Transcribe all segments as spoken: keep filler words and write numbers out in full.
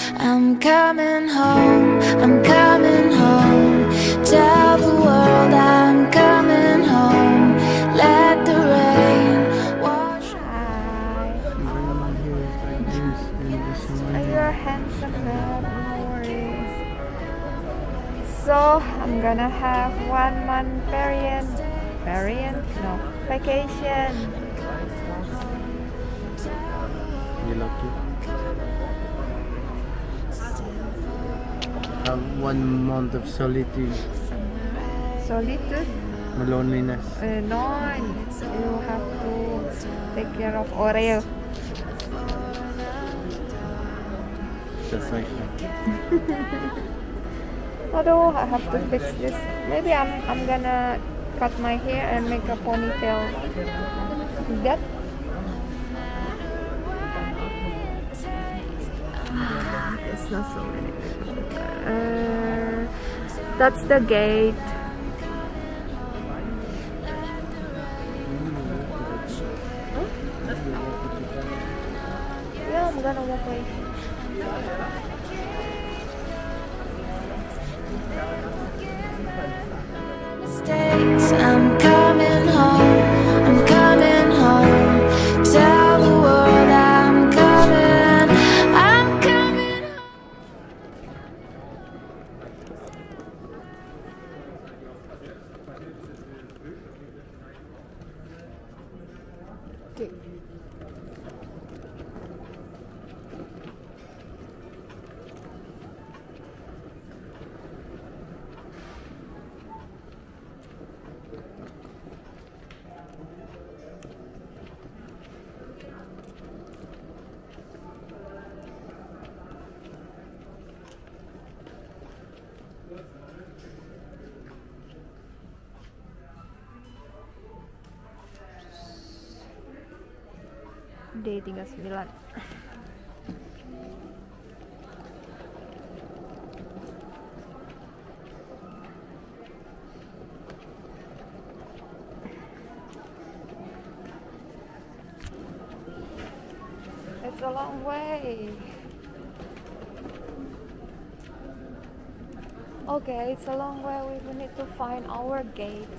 I'm coming home, I'm coming home. Tell the world I'm coming home. Let the rain wash. Hi. You're handsome man, no worries. So I'm gonna have one month variant, variant, no, vacation. You lucky. Have one month of solitude. Solitude? Loneliness. Uh, no, you have to take care of Oreo. That's my friend. Although I have to fix this. Maybe I'm I'm gonna cut my hair and make a ponytail. Is that? It's not so many people. Uh, that's the gate. Huh? Yeah, I'm gonna walk away. Mistakes. I'm coming home, I'm coming home. Tell the world I'm coming, I'm coming home. Okay. D tiga puluh sembilan. It's a long way. Okay, it's a long way. We need to find our gate.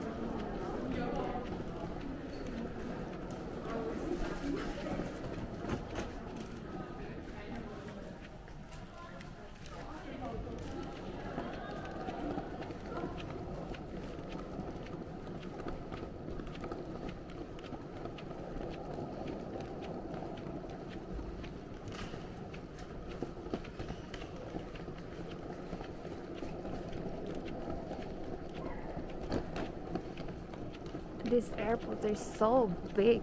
This airport is so big.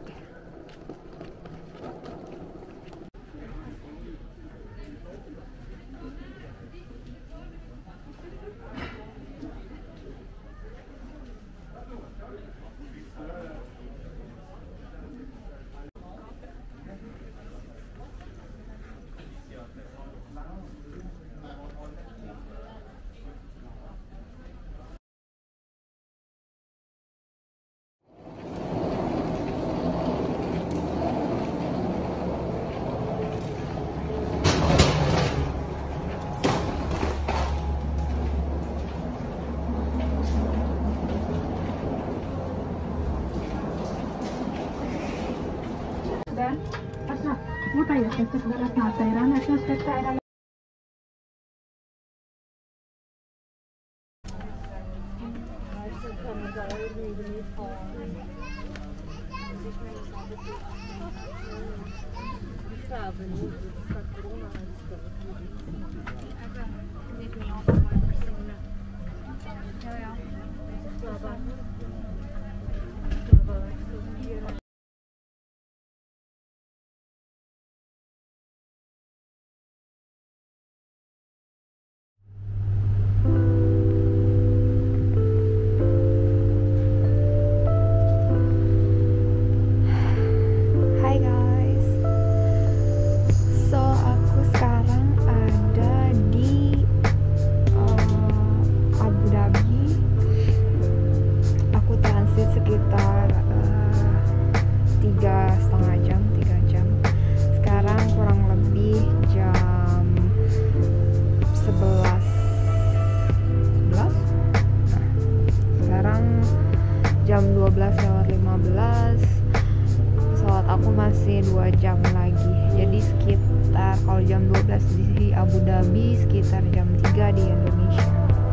Kalau jam dua belas di Abu Dhabi, sekitar jam tiga di Indonesia.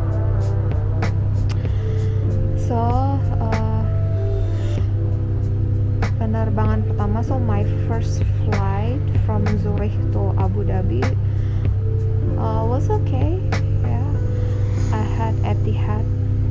So uh, penerbangan pertama, so my first flight from Zurich to Abu Dhabi uh, was okay. Yeah, I had Etihad.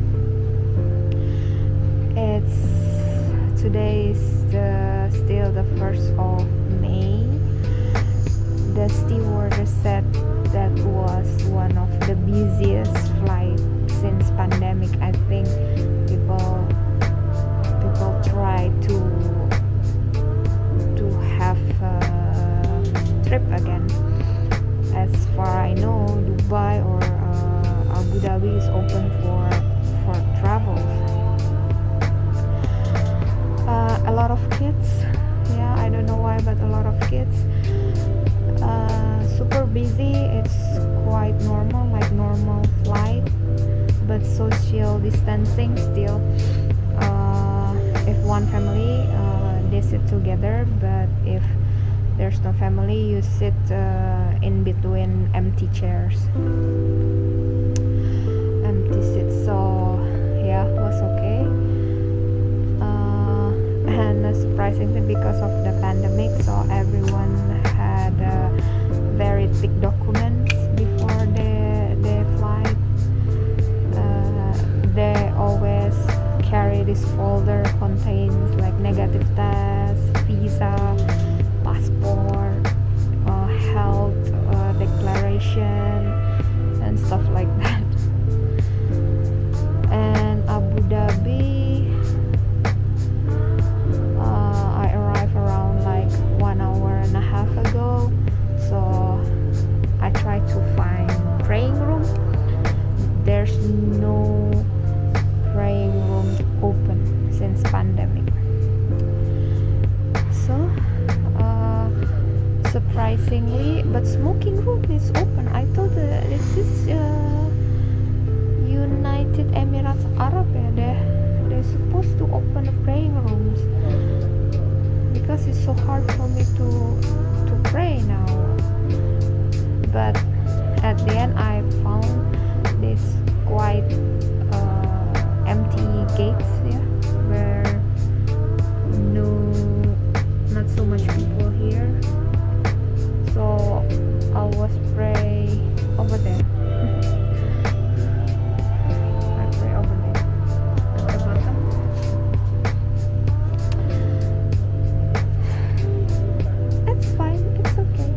It's today is the, still the first of May. The stewardess said that was one of the busiest flight since pandemic. I think people people try to to have a trip again. As far I know, Dubai or uh, Abu Dhabi is open for for travel. Uh, a lot of kids, yeah, I don't know why, but a lot of kids. Uh, super busy. It's quite normal, like normal flight, but social distancing still. Uh, if one family, uh, they sit together, but if there's no family, you sit uh, in between empty chairs, empty seats. So yeah, was okay. Uh, and uh, surprisingly, because of the pandemic, so everyone had uh, very thick documents before the the flight. Uh, they always carry this folder, contains like negative test, visa, passport, uh, health uh, declaration, and stuff like that. And Abu Dhabi, uh, I arrived around like one hour and a half ago, so I tried to find praying room. There's no praying room open since pandemic. So uh, surprisingly, but smoking room is open. I thought uh, this is uh, United Emirates Arab, yeah. They they're supposed to open the praying rooms because it's so hard for me to to pray now. But at the end, I found this quite uh, empty gates, yeah, where no, not so much people here. So I was pray over there. I pray over there at the bottom. It's fine. It's okay.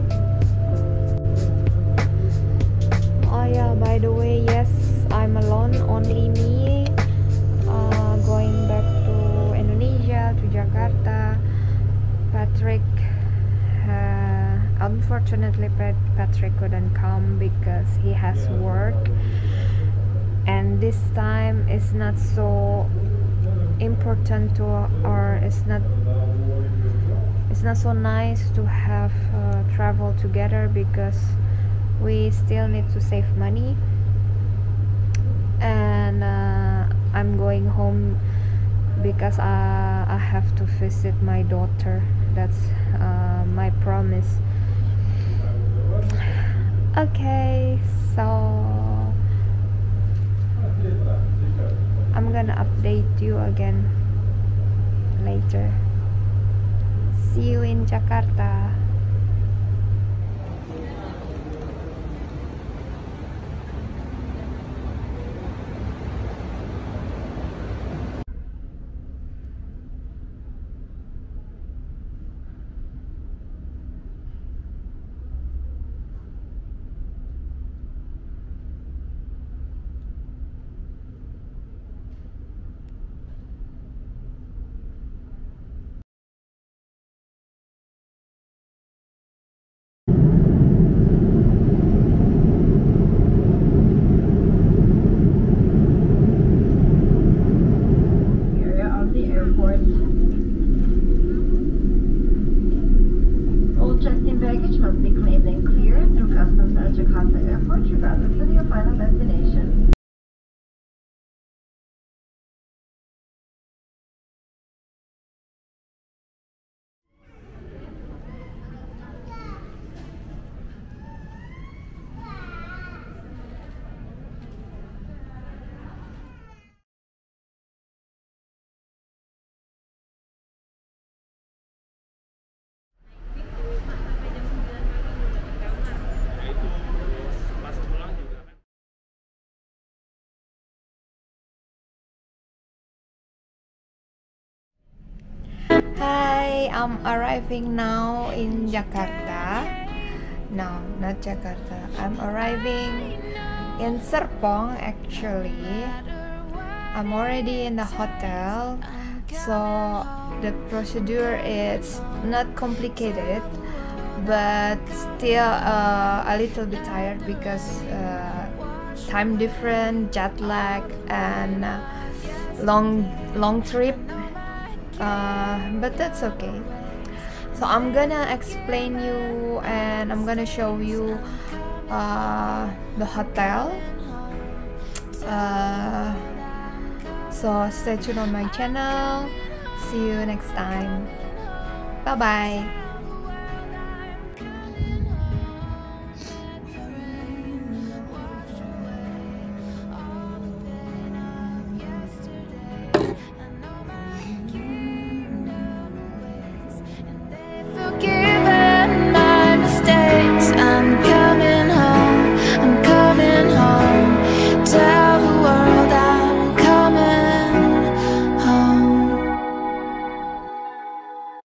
Oh yeah. By the way, yes, I'm alone. Only me. Uh, going back to Indonesia, to Jakarta. Patrick. Uh, unfortunately, Patrick couldn't come because he has work, and this time is not so important to, or it's not it's not so nice to have uh, travel together because we still need to save money. And uh, I'm going home because uh, I have to visit my daughter. That's uh, my promise. Okay, so I'm gonna update you again later. See you in Jakarta. Hi, I'm arriving now in Jakarta. No, not Jakarta. I'm arriving in Serpong actually. I'm already in the hotel, so the procedure is not complicated, but still uh, a little bit tired because uh, time difference, jet lag, and uh, long long trip. Uh, but that's okay. So I'm gonna explain you and I'm gonna show you uh, the hotel. Uh, so stay tuned on my channel. See you next time. Bye bye.